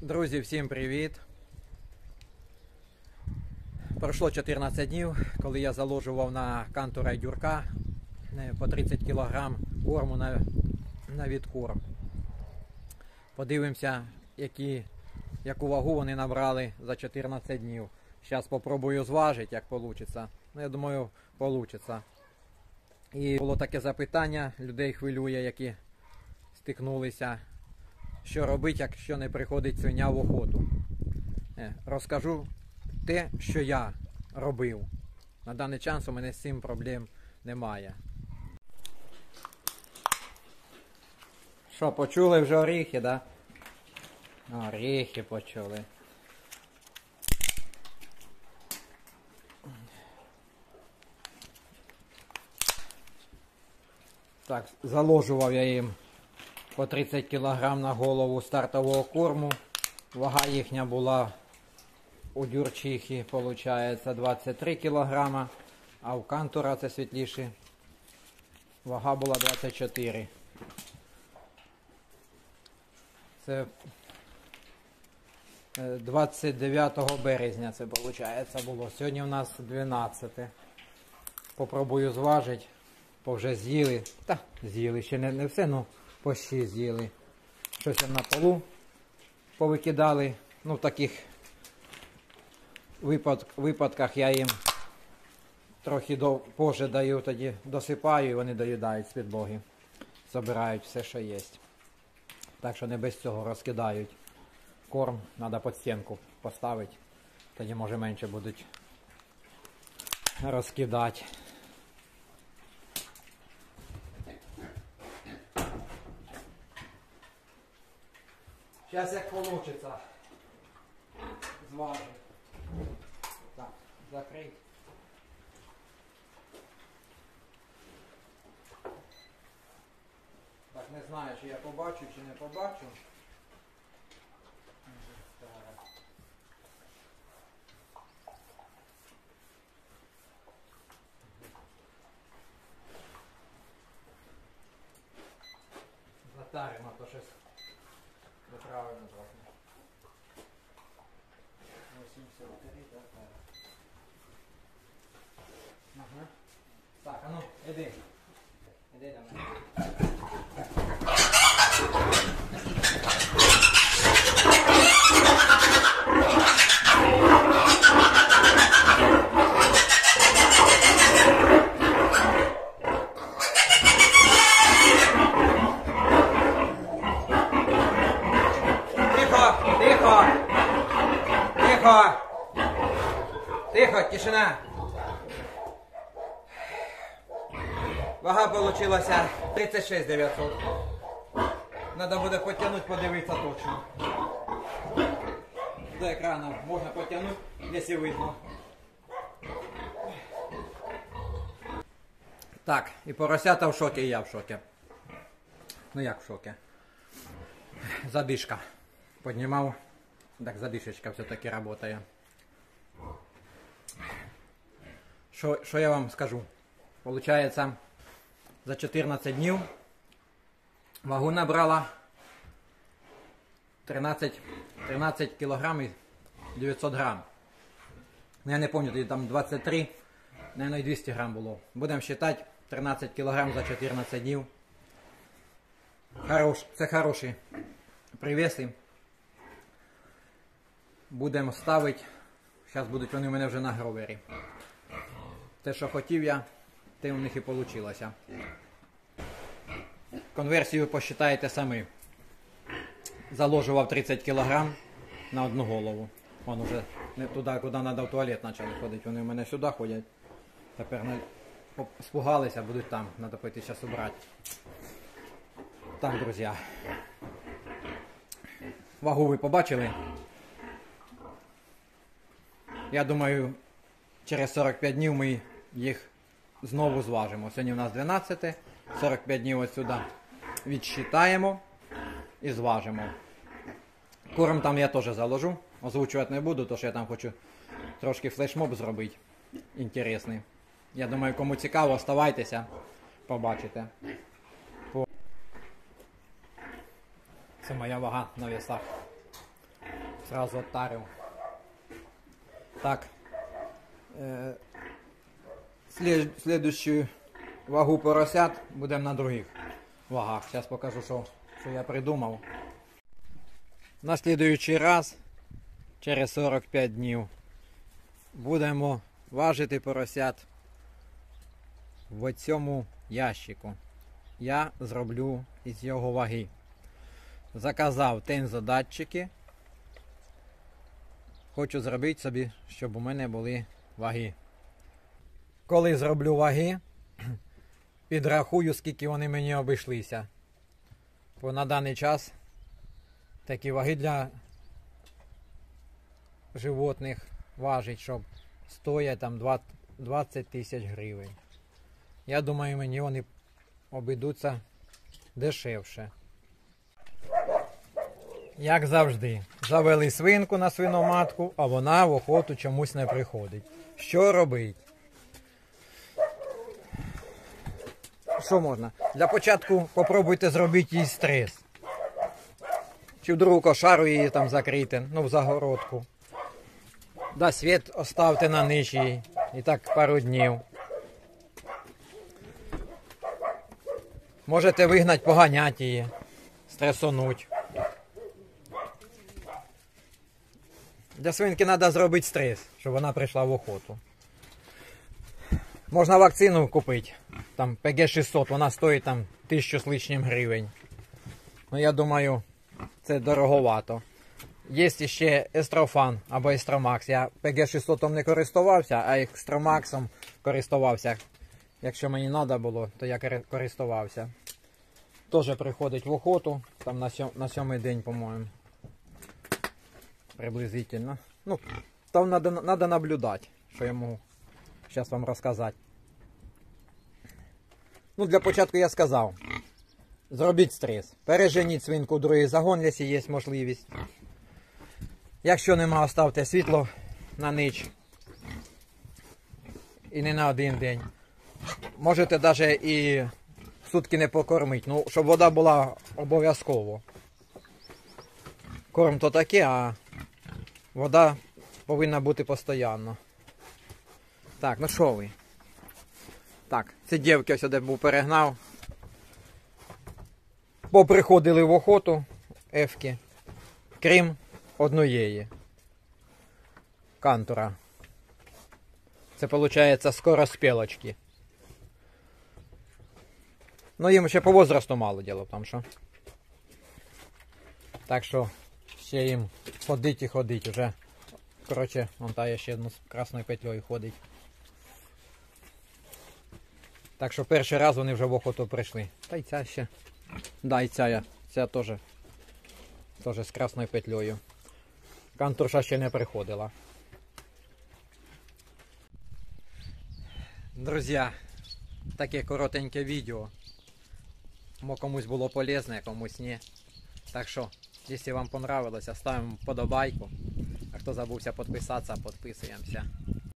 Друзі, всім привіт! Пройшло 14 днів, коли я заложував на кантура й дюрка по 30 кг корму на відкорм. Подивимося, яку вагу вони набрали за 14 днів. Зараз спробую зважити, як вийде. Ну, я думаю, вийде. І було таке запитання, людей хвилює, які стикнулися. Що робити, якщо не приходить свиня в охоту? Розкажу те, що я робив. На даний час у мене з цим проблем немає. Що, почули вже оріхи, да? Оріхи почули. Так, заложував я їм по 30 кг на голову стартового корму. Вага їхня була у дюрчихи, виходить, 23 кг, а у кантура, це світліші, вага була 24. Це 29 березня це, виходить, було. Сьогодні у нас 12. Попробую зважити, бо вже з'їли. Та, з'їли, ще не все, ну почти з'їли. Щось на полу повикидали. Ну, в таких випадках я їм трохи позже даю, тоді досипаю і вони доїдають з підлоги. Забирають все, що є. Так що не без цього розкидають. Корм треба під стінку поставити. Тоді може менше будуть розкидати. Зараз як вийде. Зважу. Так, закрий. Так, не знаю, чи я побачу, чи не побачу. Затаримо, то щось неправильно трохи. 83, так. Ага. Так, а ну, іди. Іди до мене. Тихо, тишина. Вага получилася 36 900. Надо буде потягнути, подивитися точно. До екрану можна потягнути, якщо видно. Так, і поросята в шокі, і я в шокі. Ну як в шокі? Задишка. Піднімав. Так, задишечка все-таки працює. Що я вам скажу? Получається, за 14 днів вагу набрала 13 кг і 900 грам. Я не пам'ятаю, там 23, мабуть, і 200 грам було. Будемо вважати 13 кг за 14 днів. Це хороші привеси. Будемо ставити. Зараз будуть вони у мене вже на гровері. Те, що хотів я, те у них і вийшло. Конверсію посчитаєте самі. Заложував 30 кг на одну голову. Вон уже не туди, куди треба, в туалет почали ходити. Вони у мене сюди ходять. Тепер спугалися, будуть там. Треба пойти зараз убрати. Так, друзі. Вагу ви побачили? Я думаю, через 45 днів ми їх знову зважимо. Сьогодні у нас 12, 45 днів ось сюди відсчитаємо і зважимо. Корм там я теж заложу. Озвучувати не буду, тому що я там хочу трошки флешмоб зробити. Інтересний. Я думаю, кому цікаво, оставайтеся, побачите. Це моя вага на весах. Сразу оттарив. Так. Слідущу вагу поросят будемо на других вагах. Зараз покажу, що я придумав. На слідуючий раз, через 45 днів, будемо важити поросят в цьому ящику. Я зроблю із його ваги. Заказав тензодатчики. Хочу зробити собі, щоб у мене були ваги. Коли зроблю ваги, підрахую, скільки вони мені обійшлися. Бо на даний час такі ваги для животних важить, щоб стоять там 20 тисяч гривень. Я думаю, мені вони обійдуться дешевше. Як завжди, завели свинку на свиноматку, а вона в охоту чомусь не приходить. Що робить? Що можна? Для початку попробуйте зробити їй стрес. Чи в другу кошару її там закрийте, в загородку. Да, світ оставте на ніч їй. І так пару днів. Можете вигнати, поганяти її, стресонуть. Для свинки треба зробити стрес, щоб вона прийшла в охоту. Можна вакцину купити, там ПГ-600, вона стоїть там 1000 з лишнім гривень. Ну я думаю, це дороговато. Є ще Естрофан або Естромакс. Я ПГ-600 не користувався, а Естромаксом користувався. Якщо мені треба було, то я користувався. Теж приходить в охоту, там на 7-й день, по-моєму. Приблизительно. Там надо наблюдати, що я можу зараз вам розказати. Для початку я сказав. Зробіть стрес. Переженіть свинку в другий загон, якщо є можливість. Якщо нема, оставте світло на ніч. І не на один день. Можете навіть і сутки не покормити. Щоб вода була обов'язково. Корм то таке, а вода повинна бути постійно. Так, що ви? Так, ці дівки ось сюди був перегнав. Поприходили в охоту ефки, крім однієї. Кантура. Це виходить скороспілочки. Їм ще по возрасту мало діло там, що. Так що ще їм ходить і ходить уже. Коротше, вон та ще одну з красною петлею ходить. Так що перший раз вони вже в охоту прийшли. Та й ця ще. Да, і ця теж з красною петлею. Кантурша ще не приходила. Друзі, таке коротеньке відео. Комусь було полезне, комусь ні. Так що, якщо вам понравилося, ставимо вподобайку. А хто забувся підписатися, підписуємося.